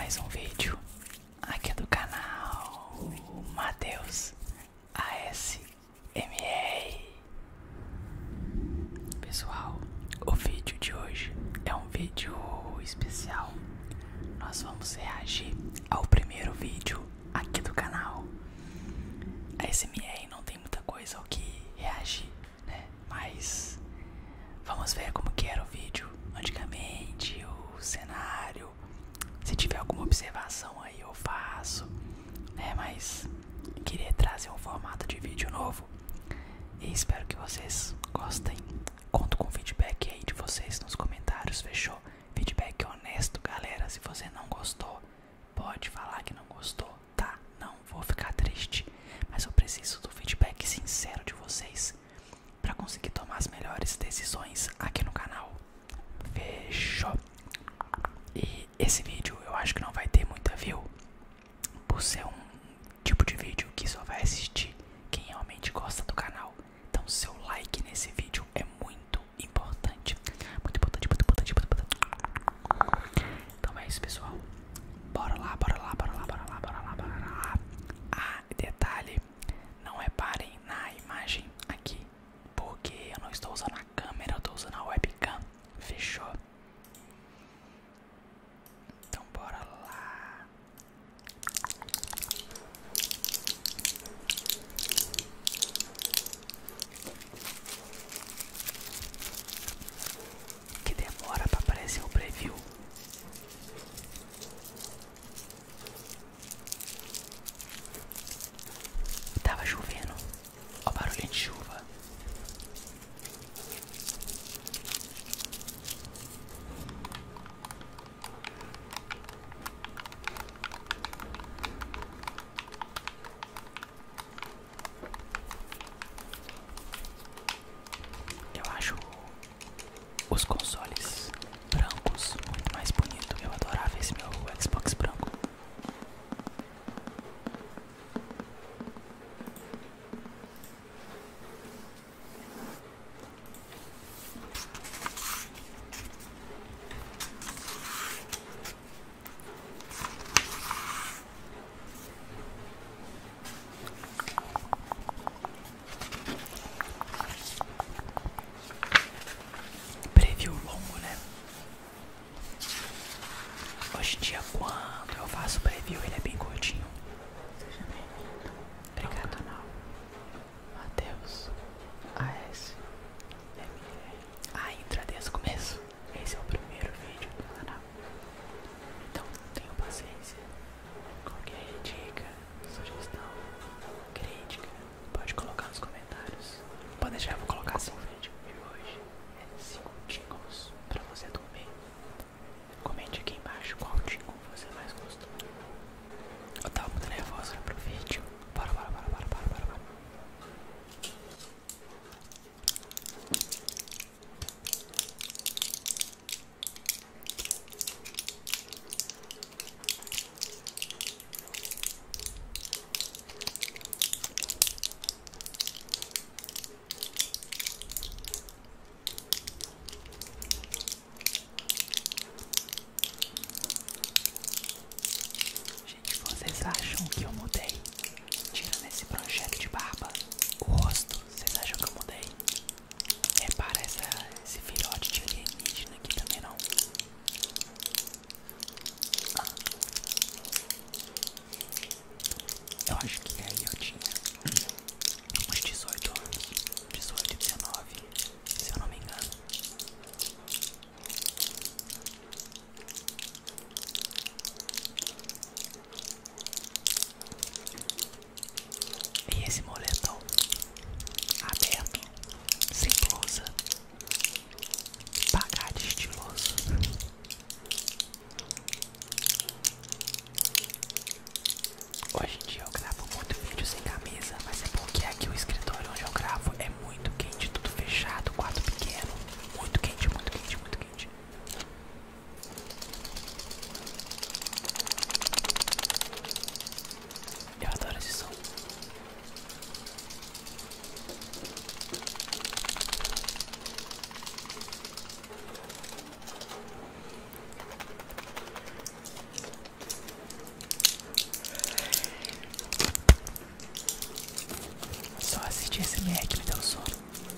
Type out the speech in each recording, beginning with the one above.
mais um vídeo aqui do canal Matheus ASMR. Pessoal, o vídeo de hoje é um vídeo especial. Nós vamos reagir ao primeiro vídeo aqui do canal. A ASMR não tem muita coisa ao que reagir, né? Mas vamos ver como que era o vídeo antigamente, o cenário. Se tiver alguma observação aí eu faço, né? Mas queria trazer um formato de vídeo novo e espero que vocês gostem. Conto com o feedback aí de vocês nos comentários, fechou? Feedback honesto, galera. Se você não gostou, pode falar que não gostou, tá? Não vou ficar triste, mas eu preciso do feedback sincero de vocês pra conseguir tomar as melhores decisões aqui no canal. Fechou? E esse vídeo eu acho que não vai ter muita view, por ser um tipo de vídeo que só vai assistir quem realmente gosta do canal. Então seu like nesse vídeo é muito importante. Muito importante, muito importante, muito importante. Então é isso, pessoal. Bora lá, bora lá, bora lá, bora lá, bora lá, bora lá. Ah, detalhe, não é de ASMR que me deu sono.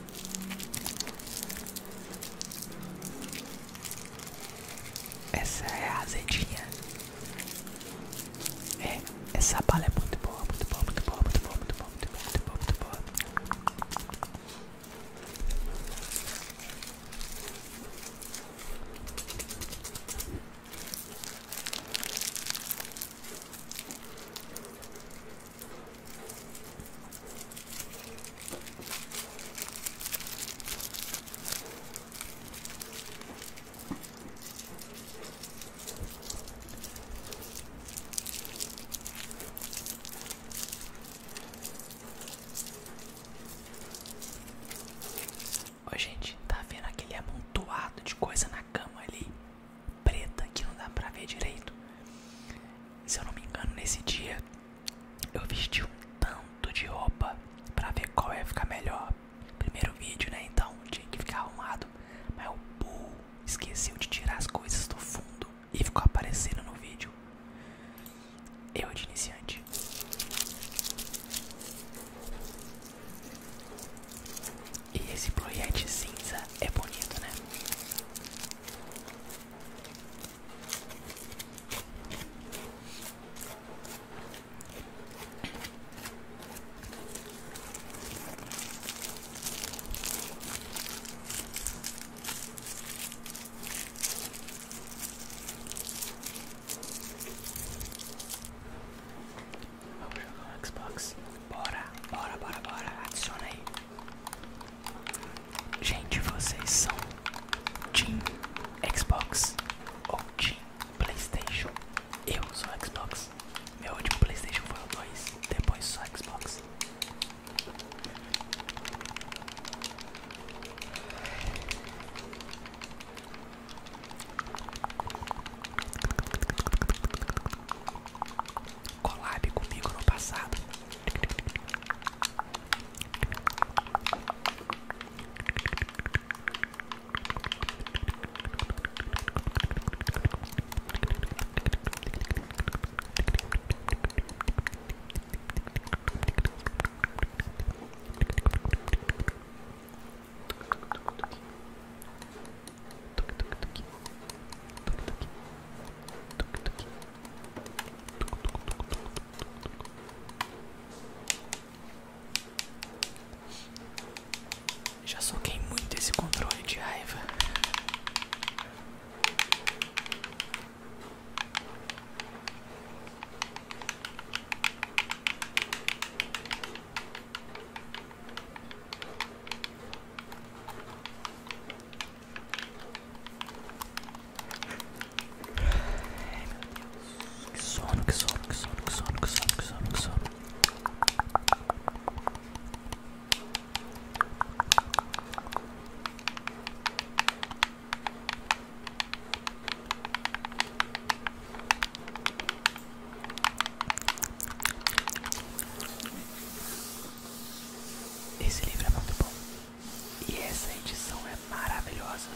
Essa é a azedinha. Essa bala é muito boa, muito boa, muito boa, muito boa, muito boa, muito boa, muito boa, muito boa. Ô, gente, tá vendo aquele amontoado de coisa na cama ali, preta, que não dá pra ver direito? Se eu não me engano, nesse dia eu vesti um tanto de roupa pra ver qual ia ficar melhor. Primeiro vídeo, né? Então tinha que ficar arrumado. Mas o burro esqueceu de tirar as coisas do fundo e ficou aparecendo no vídeo. Eu de iniciante. E esse projeto cinza é bonito, né? Vamos jogar um Xbox. Bora, bora, bora, bora. Adiciona aí. Gente, vocês são Team Xbox ou Team PlayStation? Eu sou Xbox. Meu último PlayStation foi o 2, depois só Xbox. Collab comigo no passado. Já soquei muito esse controle de raiva. Que sono, que sono, que sono, que sono, que sono, que sono, que sono. Esse livro é muito bom. E essa edição é maravilhosa.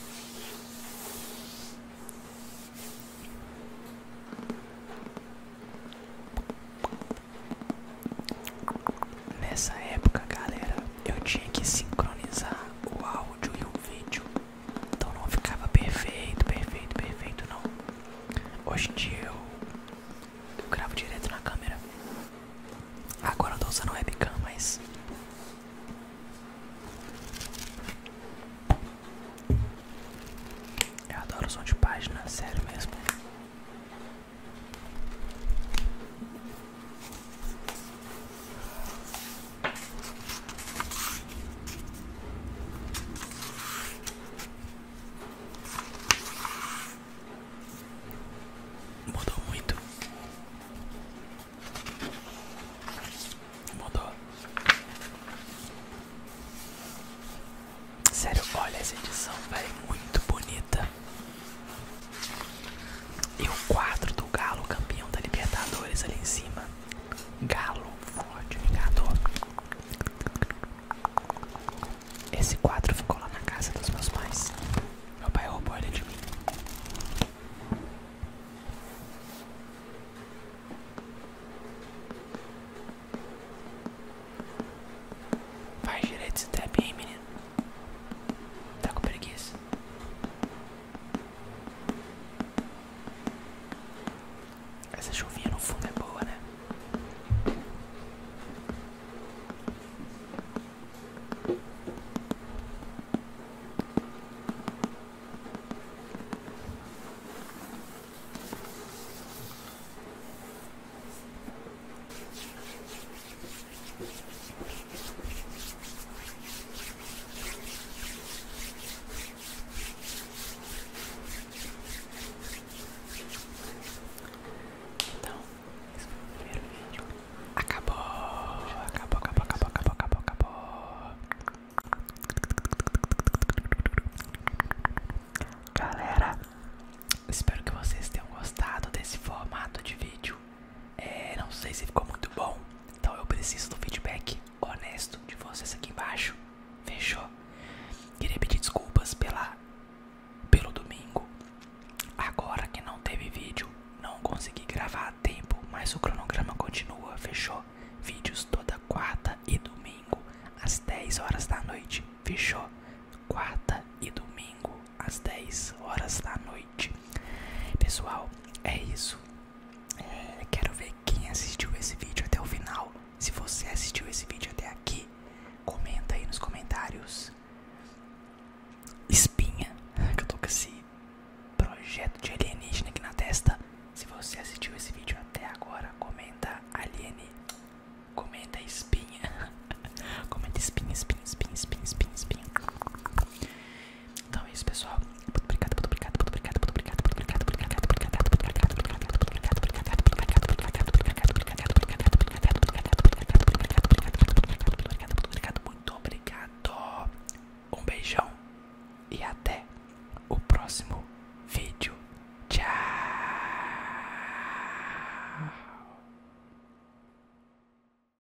Nessa época, galera, eu tinha que sincronizar o áudio e o vídeo. Então não ficava perfeito, perfeito, perfeito não. Hoje em dia eu gravo direto na câmera. Agora eu tô usando webcam, mas eu adoro o som de página, sério mesmo. Mudou muito. Mudou. Sério, olha essa edição, velho, muito bonita. E o quadro do Galo, campeão da Libertadores ali em cima. Galo, forte, vingador. Esse quadro ficou lá na casa dos meus pais. Meu pai roubou ele de mim. acho